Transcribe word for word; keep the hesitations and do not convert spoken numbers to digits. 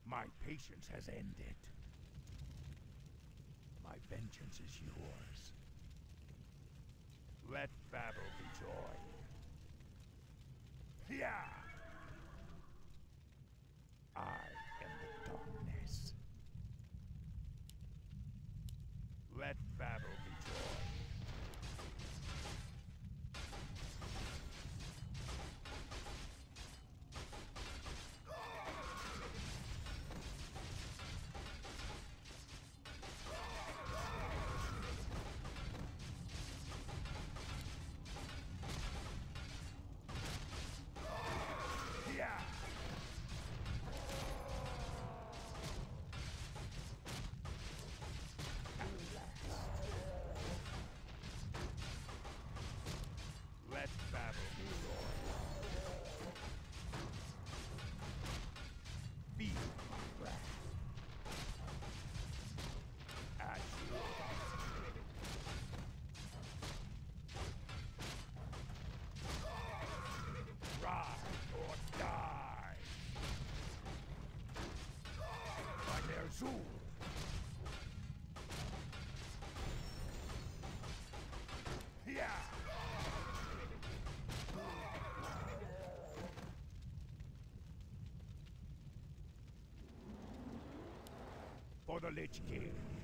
My patience has ended. My vengeance is yours. Let battle be joy. Yeah! I am the darkness. Let battle be joy. Yeah! Let battle be joy. Feel my wrath. At you. Rise or die. By their Zool. Yeah! For the Lich King.